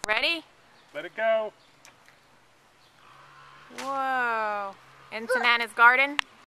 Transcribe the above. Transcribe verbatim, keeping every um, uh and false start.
Ready? Let it go. Whoa. In Sanana's garden?